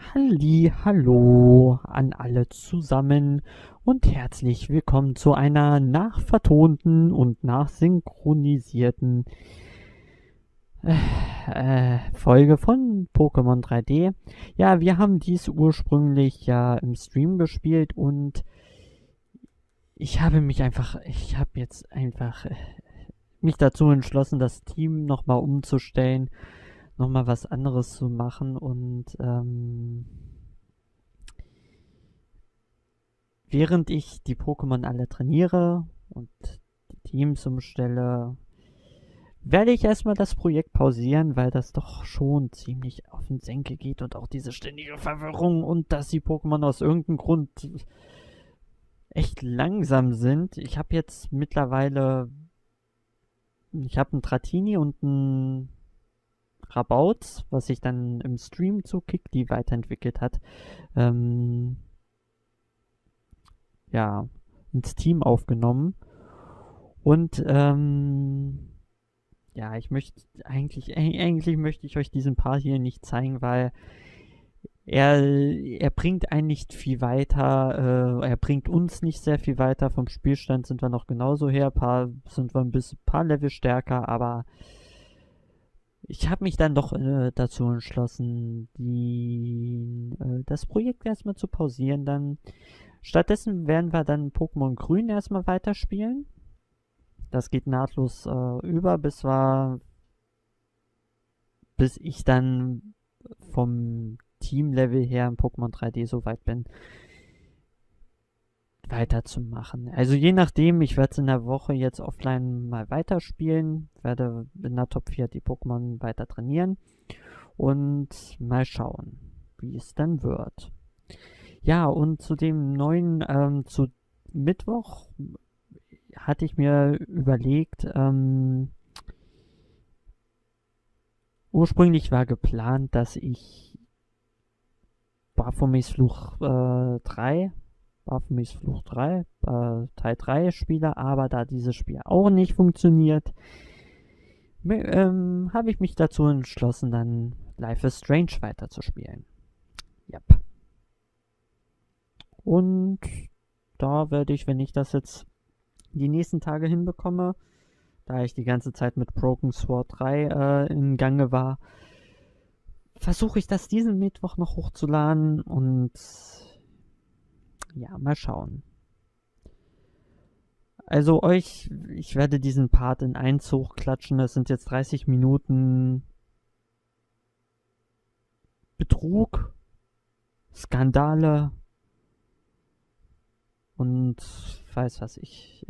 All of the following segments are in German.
Hallo an alle zusammen und herzlich willkommen zu einer nachvertonten und nachsynchronisierten Folge von Pokémon 3D. Ja, wir haben dies ursprünglich ja im Stream gespielt und ich habe jetzt einfach mich dazu entschlossen, das Team nochmal umzustellen, nochmal was anderes zu machen und während ich die Pokémon alle trainiere und die Teams umstelle, werde ich erstmal das Projekt pausieren, weil das doch schon ziemlich auf den Senkel geht und auch diese ständige Verwirrung und dass die Pokémon aus irgendeinem Grund echt langsam sind. Ich habe jetzt mittlerweile, ich habe einen Dratini und einen Rabauz, was sich dann im Stream zu Kikli weiterentwickelt hat, ja, ins Team aufgenommen. Und ja, eigentlich möchte ich euch diesen Part hier nicht zeigen, weil er bringt einen nicht viel weiter, er bringt uns nicht sehr viel weiter. Vom Spielstand sind wir noch genauso her, sind wir ein paar Level stärker, aber ich habe mich dann doch dazu entschlossen, das Projekt erstmal zu pausieren. Dann stattdessen werden wir dann Pokémon Grün erstmal weiterspielen. Das geht nahtlos über, bis ich dann vom Teamlevel her im Pokémon 3D so weit bin, weiterzumachen. Also je nachdem, ich werde es in der Woche jetzt offline mal weiterspielen, werde in der Top 4 die Pokémon weiter trainieren und mal schauen, wie es dann wird. Ja, und zu dem neuen, zu Mittwoch hatte ich mir überlegt, ursprünglich war geplant, dass ich Baphomets Fluch 3, Teil 3 spiele, aber da dieses Spiel auch nicht funktioniert, habe ich mich dazu entschlossen, dann Life is Strange weiterzuspielen. Yep. Und da werde ich, wenn ich das jetzt die nächsten Tage hinbekomme, da ich die ganze Zeit mit Broken Sword 3 in Gange war, versuche ich das diesen Mittwoch noch hochzuladen und ja, mal schauen. Also ich werde diesen Part in einen Zug klatschen, das sind jetzt 30 Minuten Betrug, Skandale und weiß was ich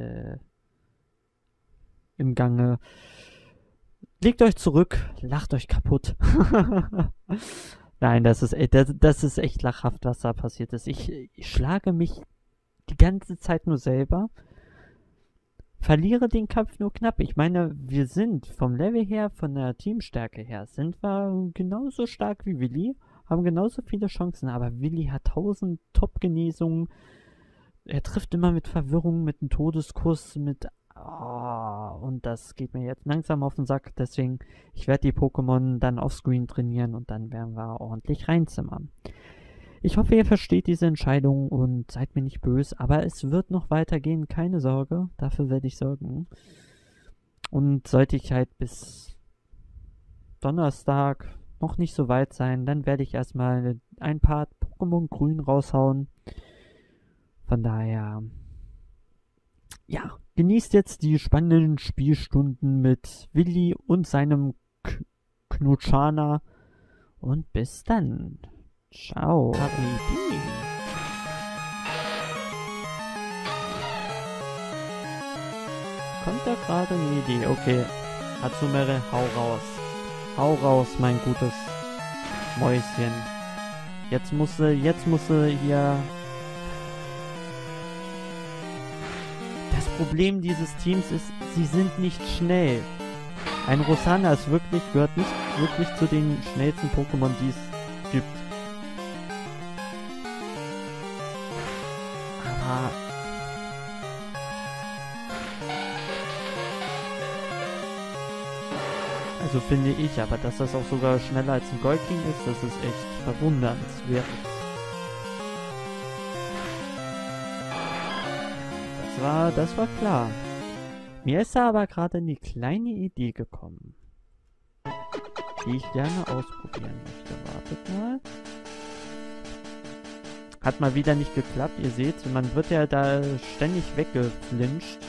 im Gange. Legt euch zurück, lacht euch kaputt. Nein, das ist echt lachhaft, was da passiert ist. Ich schlage mich die ganze Zeit nur selber, verliere den Kampf nur knapp. Ich meine, wir sind vom Level her, von der Teamstärke her, sind wir genauso stark wie Willi, haben genauso viele Chancen, aber Willi hat 1000 Top-Genesungen. Er trifft immer mit Verwirrung, mit einem Todeskuss, und das geht mir jetzt langsam auf den Sack. Deswegen, ich werde die Pokémon dann offscreen trainieren und dann werden wir ordentlich reinzimmern. Ich hoffe, ihr versteht diese Entscheidung und seid mir nicht böse, aber es wird noch weitergehen, keine Sorge. Dafür werde ich sorgen. Und sollte ich halt bis Donnerstag noch nicht so weit sein, dann werde ich erstmal ein paar Pokémon Grün raushauen. Von daher, ja, genießt jetzt die spannenden Spielstunden mit Willi und seinem Knutschana und bis dann. Ciao. Hab eine Idee. Kommt da gerade eine Idee? Okay. Hatsumere, hau raus. Hau raus, mein gutes Mäuschen. Jetzt muss sie hier... Das Problem dieses Teams ist, sie sind nicht schnell. Ein Rosanna gehört nicht wirklich zu den schnellsten Pokémon, die es gibt. Aber Also finde ich, aber dass das auch sogar schneller als ein Gold King ist, das ist echt verwundernswert. Das war klar. Mir ist da aber gerade eine kleine Idee gekommen, die ich gerne ausprobieren möchte. Wartet mal. Hat mal wieder nicht geklappt, ihr seht, man wird ja da ständig weggeflincht.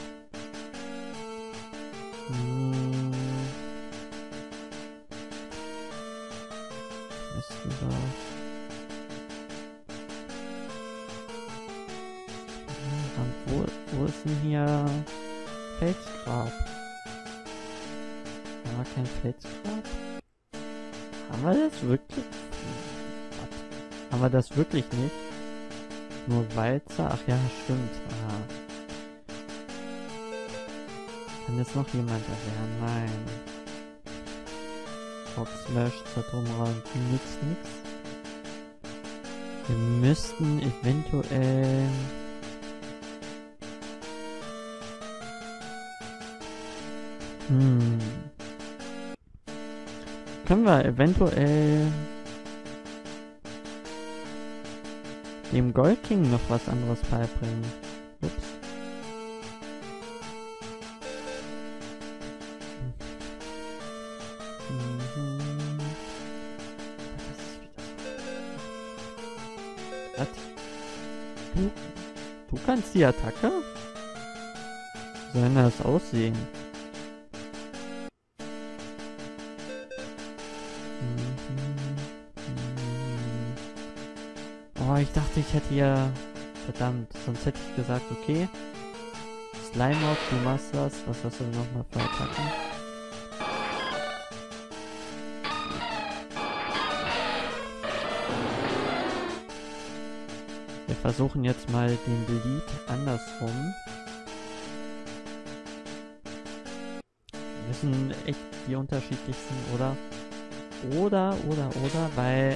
Wo ist denn hier Felsgrab? Haben wir kein Felsgrab? Haben wir das wirklich? Haben wir das wirklich nicht? Nur Walzer? Ach ja, stimmt. Aha. Kann jetzt noch jemand erwehren? Nein. Smash, Zertrümmerer, nix. Wir müssten eventuell... Können wir eventuell dem Gold King noch was anderes beibringen? Ups. Was? Du kannst die Attacke? Wie soll denn das aussehen? Oh, ich dachte, ich hätte ja... Verdammt, sonst hätte ich gesagt, okay. Slimeoff, du machst das. Was hast du denn nochmal für Attacken? Wir versuchen jetzt mal den Bleed andersrum. Wir müssen echt die unterschiedlichsten, oder? Oder, weil...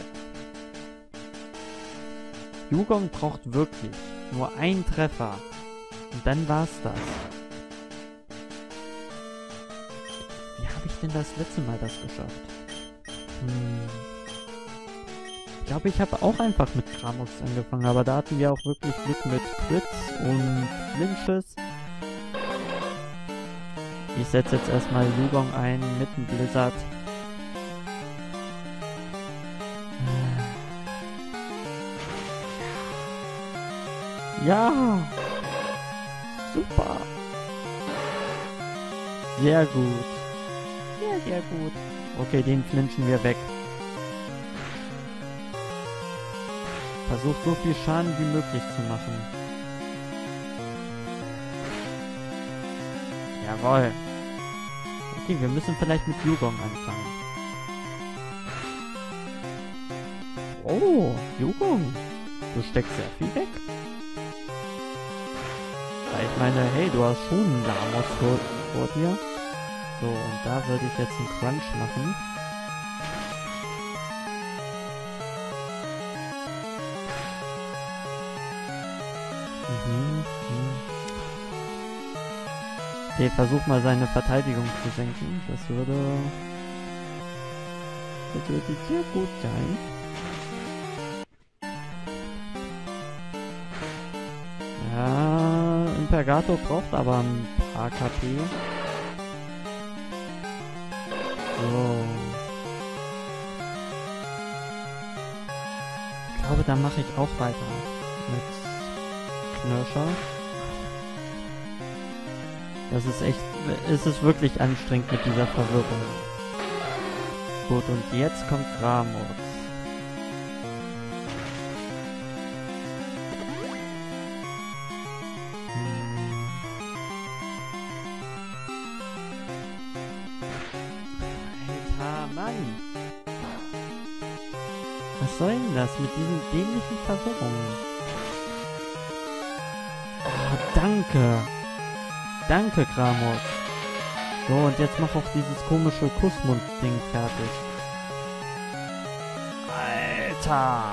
Yugong braucht wirklich nur einen Treffer. Und dann war's das. Wie habe ich denn das letzte Mal das geschafft? Ich glaube, ich habe auch einfach mit Gramox angefangen, aber da hatten wir auch wirklich Glück mit Crits und Flinches. Ich setze jetzt erstmal Yugong ein mit dem Blizzard. Ja! Super! Sehr gut. Sehr gut. Okay, den flinchen wir weg. Versuch so viel Schaden wie möglich zu machen. Jawohl. Okay, wir müssen vielleicht mit Yugong anfangen. Oh, Yugong. Du steckst sehr viel weg. Ich meine, hey, du hast schon einen Lamos vor dir. So, und da würde ich jetzt einen Crunch machen. Okay, versuch mal seine Verteidigung zu senken. Das würde sehr gut sein. Ja, Impergator braucht aber ein paar KP. So. Ich glaube, da mache ich auch weiter mit Knirscher. Das ist echt, es ist wirklich anstrengend mit dieser Verwirrung. Gut, und jetzt kommt Gramox. Alter, Mann! Was soll denn das mit diesen dämlichen Verwirrungen? Oh, danke! Danke, Gramox. So, und jetzt mach auch dieses komische Kussmund-Ding fertig. Alter!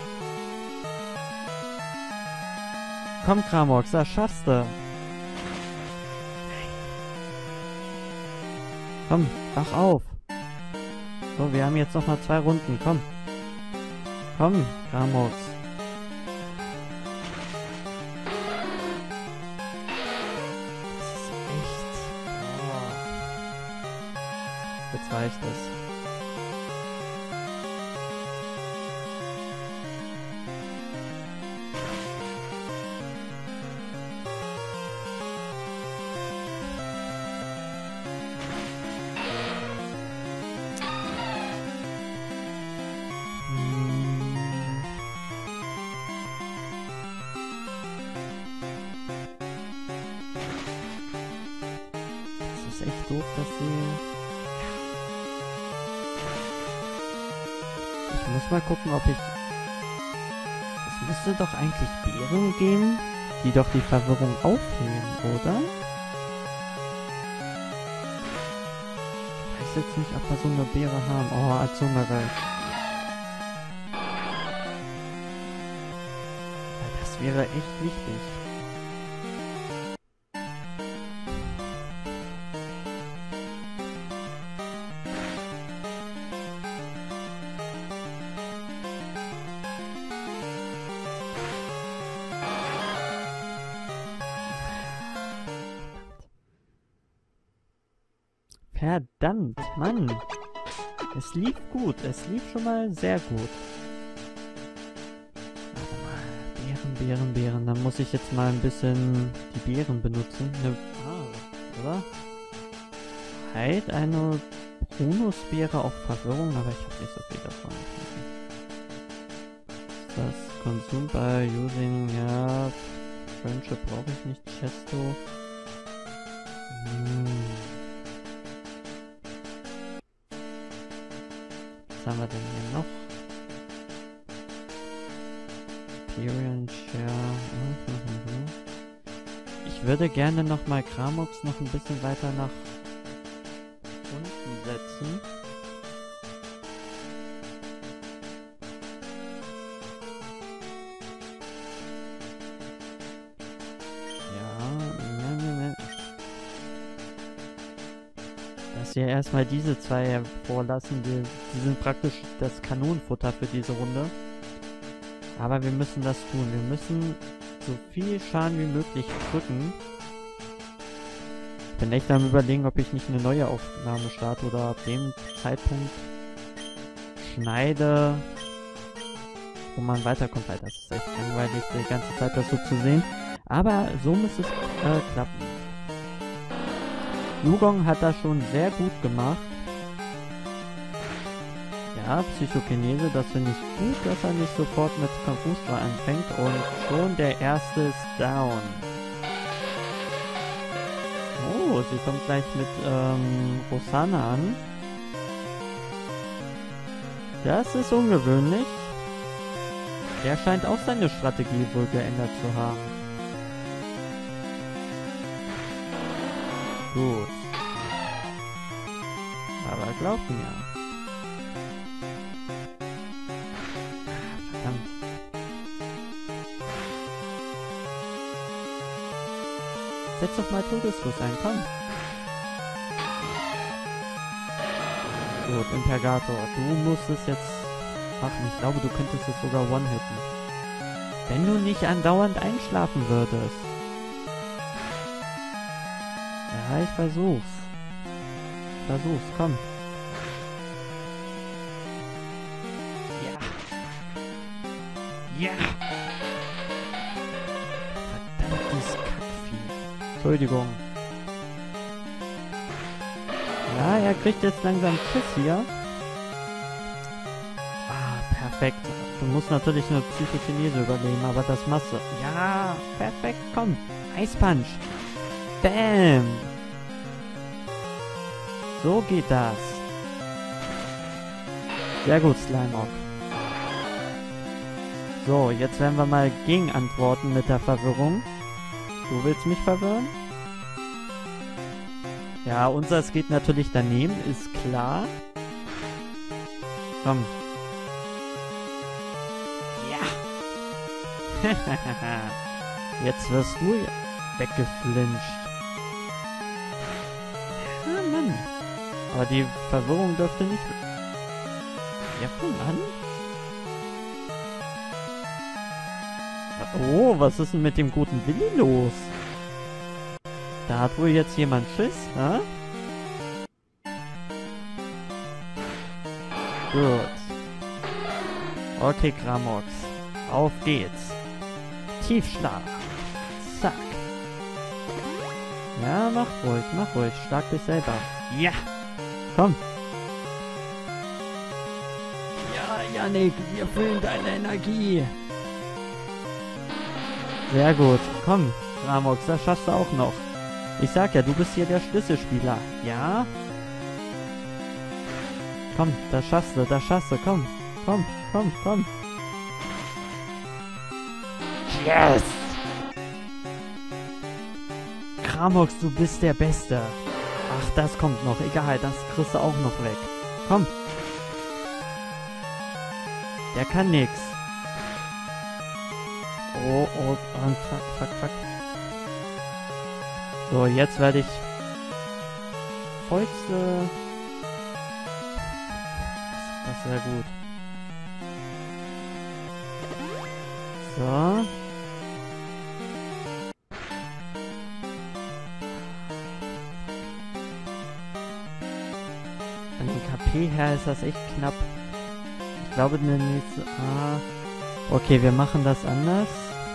Komm, Gramox, das schaffst du. Komm, wach auf. So, wir haben jetzt noch mal 2 Runden. Komm. Komm, Gramox. Das ist echt... Oh. Jetzt reicht es. Ist echt doof, dass sie... Ich muss mal gucken, ob ich... Es müsste doch eigentlich Beeren geben, die doch die Verwirrung aufnehmen, oder? Ich weiß jetzt nicht, ob wir so eine Beere haben. Oh, Azumare. Das wäre echt wichtig. Verdammt, Mann. Es lief gut. Es lief schon mal sehr gut. Warte mal. Beeren, Beeren, Beeren. Dann muss ich jetzt mal ein bisschen die Beeren benutzen. Oder? Heilt eine Bonusbeere auch Verwirrung, aber ich habe nicht so viel davon. Das Konsum bei Using, ja. Friendship brauche ich nicht. Chesto. Was haben wir denn hier noch? Experience Share. Ich würde gerne nochmal Gramox noch ein bisschen weiter nach unten setzen. Dass wir erstmal diese 2 hervorlassen. Die sind praktisch das Kanonenfutter für diese Runde. Aber wir müssen das tun. Wir müssen so viel Schaden wie möglich drücken. Ich bin echt am Überlegen, ob ich nicht eine neue Aufnahme starte oder ab dem Zeitpunkt schneide, wo man weiterkommt. Weil das ist echt langweilig, die ganze Zeit das so zu sehen. Aber so muss es klappen. Yugong hat das schon sehr gut gemacht. Ja, Psychokinese, das finde ich gut, dass er nicht sofort mit Konfusstrahl anfängt und schon der erste ist down. Oh, sie kommt gleich mit Rosanna an. Das ist ungewöhnlich. Der scheint auch seine Strategie wohl geändert zu haben. Gut. Aber glaub mir. Verdammt. Setz doch mal Todesguss ein, komm. Gut, Impergator, du musst es jetzt machen. Ich glaube, du könntest es sogar one-hitten. Wenn du nicht andauernd einschlafen würdest. Ja, ich versuch's. Komm. Ja. Ja. Verdammtes Kackvieh. Entschuldigung. Ja, er kriegt jetzt langsam Schiss hier. Ah, perfekt. Du musst natürlich eine Psychokinese überleben, aber das machst du. Ja, perfekt, komm. Eispunch. Bam. So geht das. Sehr gut, Slimeock. So, jetzt werden wir mal gegen antworten mit der Verwirrung. Du willst mich verwirren? Ja, unseres geht natürlich daneben, ist klar. Komm. Ja. Jetzt wirst du weggeflincht. Ja, Mann. Aber die Verwirrung dürfte nicht Der fängt an? Oh, was ist denn mit dem guten Willi los? Da hat wohl jetzt jemand Schiss, hä? Gut. Okay, Gramox. Auf geht's. Tiefschlag. Zack. Ja, mach ruhig, mach ruhig. Schlag dich selber. Ja! Komm! Ja, Yannick, wir füllen deine Energie. Sehr gut. Komm, Gramox, das schaffst du auch noch. Ich sag ja, du bist hier der Schlüsselspieler. Ja? Komm, das schaffst du, komm. Komm, komm, komm. Yes! Gramox, du bist der Beste. Ach, das kommt noch. Egal, das kriegst du auch noch weg. Komm. Der kann nix. Oh, fuck. So, jetzt werde ich vollste... Das ist sehr gut. So. Von den KP her ist das echt knapp. Ich glaube, in der nächsten... Okay, wir machen das anders.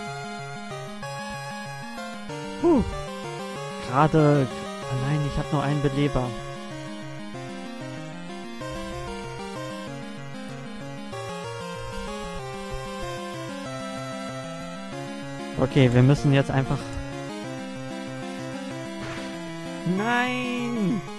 Gerade... Oh nein, ich habe nur einen Beleber. Okay, wir müssen jetzt einfach... Nein!